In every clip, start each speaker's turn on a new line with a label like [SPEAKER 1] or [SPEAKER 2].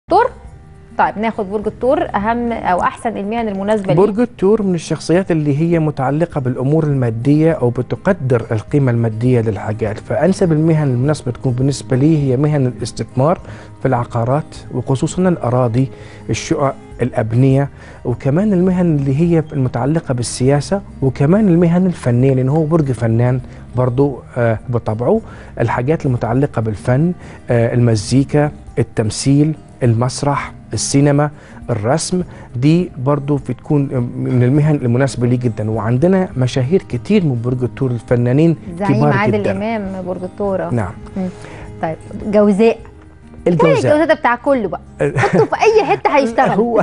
[SPEAKER 1] الثور. طيب ناخد برج الثور، اهم او احسن المهن المناسبه ليه.
[SPEAKER 2] برج الثور من الشخصيات اللي هي متعلقه بالامور الماديه او بتقدر القيمه الماديه للحاجات، فانسب المهن المناسبه تكون بالنسبه لي هي مهن الاستثمار في العقارات وخصوصا الاراضي، الشقق، الابنيه، وكمان المهن اللي هي المتعلقه بالسياسه، وكمان المهن الفنيه لان هو برج فنان برضو بطبعه. الحاجات المتعلقه بالفن، المزيكا، التمثيل، المسرح، السينما، الرسم، دي برضو بتكون من المهن المناسبة لي جدا. وعندنا مشاهير كتير من برج الثور، الفنانين كبار جدا.
[SPEAKER 1] زعيم عادل إمام برج الثور.
[SPEAKER 2] نعم.
[SPEAKER 1] طيب جوزاء.
[SPEAKER 2] الجوزاء
[SPEAKER 1] ده بتاع كله بقى، حطه في اي حته هيشتغل.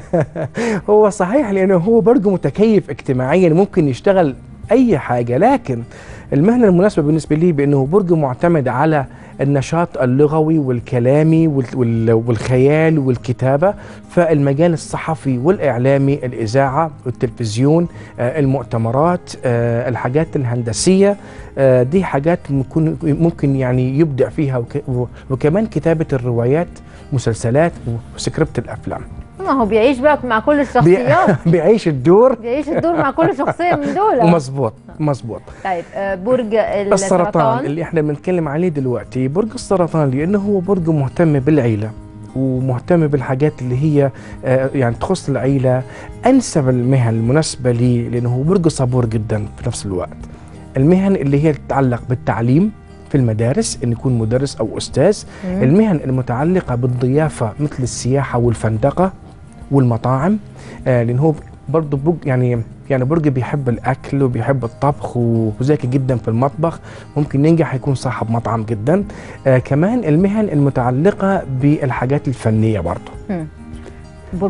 [SPEAKER 2] هو صحيح لانه هو برج متكيف اجتماعيا، ممكن يشتغل اي حاجه، لكن المهنه المناسبه بالنسبه لي بانه برج معتمد على النشاط اللغوي والكلامي والخيال والكتابه، فالمجال الصحفي والاعلامي، الاذاعه والتلفزيون، المؤتمرات، الحاجات الهندسيه، دي حاجات ممكن يعني يبدع فيها، وكمان كتابه الروايات، مسلسلات، وسكريبت الافلام.
[SPEAKER 1] ما هو بيعيش بقى مع كل الشخصيات.
[SPEAKER 2] بيعيش الدور
[SPEAKER 1] مع كل شخصيه من دول.
[SPEAKER 2] مظبوط.
[SPEAKER 1] طيب برج
[SPEAKER 2] السرطان اللي احنا بنتكلم عليه دلوقتي، برج السرطان لانه هو برج مهتم بالعيله ومهتم بالحاجات اللي هي يعني تخص العيله. انسب المهن المناسبه لي لانه هو برج صبور جدا في نفس الوقت. المهن اللي هي تتعلق بالتعليم في المدارس، ان يكون مدرس او استاذ. المهن المتعلقه بالضيافه مثل السياحه والفندقه والمطاعم، لان هو برضه يعني برج بيحب الاكل وبيحب الطبخ وذكي جدا في المطبخ، ممكن ينجح يكون صاحب مطعم جدا. كمان المهن المتعلقه بالحاجات الفنيه برضه.
[SPEAKER 1] برج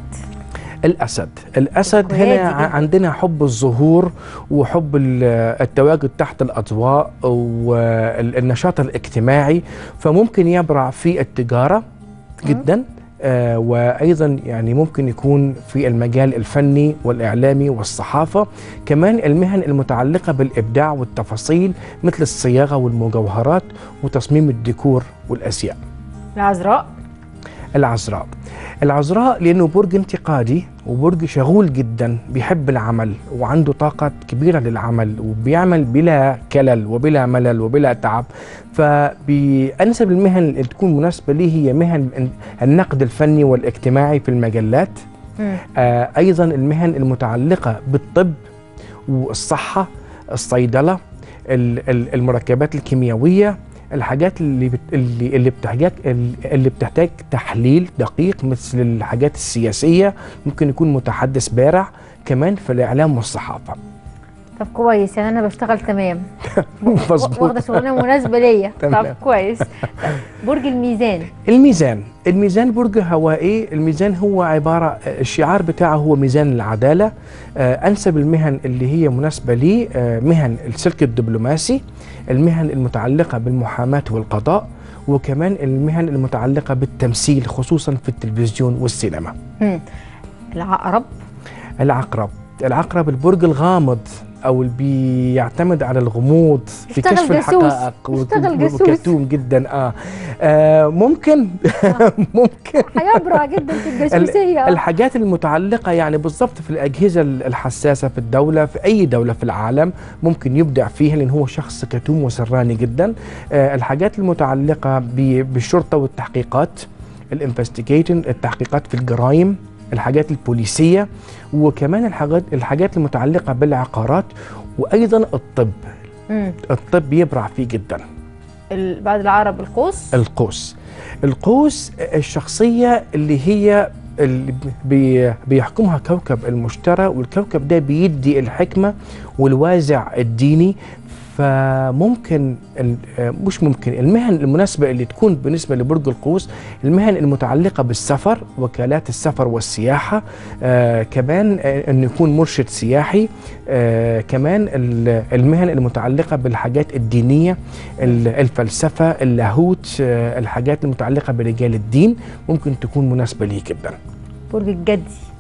[SPEAKER 2] الأسد هنا عندنا حب الظهور وحب التواجد تحت الأضواء والنشاط الاجتماعي، فممكن يبرع في التجارة جدا، وأيضا يعني ممكن يكون في المجال الفني والإعلامي والصحافة. كمان المهن المتعلقة بالإبداع والتفاصيل مثل الصياغة والمجوهرات وتصميم الديكور والأزياء. العذراء لأنه برج انتقادي وبرج شغول جدا، بيحب العمل وعنده طاقة كبيرة للعمل وبيعمل بلا كلل وبلا ملل وبلا تعب، فبأنسب المهن اللي تكون مناسبة ليه هي مهن النقد الفني والاجتماعي في المجلات. أيضا المهن المتعلقة بالطب والصحة، الصيدلة، المركبات الكيميائية، الحاجات اللي بتحتاج تحليل دقيق مثل الحاجات السياسية، ممكن يكون متحدث بارع. كمان في الإعلام والصحافة.
[SPEAKER 1] طب كويس، يعني أنا بشتغل تمام.
[SPEAKER 2] مظبوط،
[SPEAKER 1] واخدة شغلانة مناسبة ليا. طب كويس. برج
[SPEAKER 2] الميزان برج هوائي. الميزان هو عبارة، الشعار بتاعه هو ميزان العدالة. أنسب المهن اللي هي مناسبة لي مهن السلك الدبلوماسي، المهن المتعلقة بالمحاماة والقضاء، وكمان المهن المتعلقة بالتمثيل خصوصا في التلفزيون والسينما. العقرب البرج الغامض او اللي بيعتمد على الغموض في كشف الحقائق وكتوم جدا. ممكن
[SPEAKER 1] هيبرع جدا في الجاسوسيه.
[SPEAKER 2] الحاجات المتعلقه يعني بالضبط في الاجهزه الحساسه في الدوله، في اي دوله في العالم ممكن يبدع فيها لان هو شخص كتوم وسراني جدا. الحاجات المتعلقه بالشرطه والتحقيقات، التحقيقات في الجرائم، الحاجات البوليسية، وكمان الحاجات المتعلقة بالعقارات، وأيضا الطب يبرع فيه جدا.
[SPEAKER 1] بعد العقرب
[SPEAKER 2] القوس الشخصية اللي هي بيحكمها كوكب المشتري، والكوكب ده بيدي الحكمة والوازع الديني. فممكن المهن المناسبة اللي تكون بالنسبة لبرج القوس المهن المتعلقة بالسفر، وكالات السفر والسياحة، كمان أن يكون مرشد سياحي، كمان المهن المتعلقة بالحاجات الدينية، الفلسفة، اللاهوت، الحاجات المتعلقة برجال الدين ممكن تكون مناسبة ليه جدا.
[SPEAKER 1] برج الجدي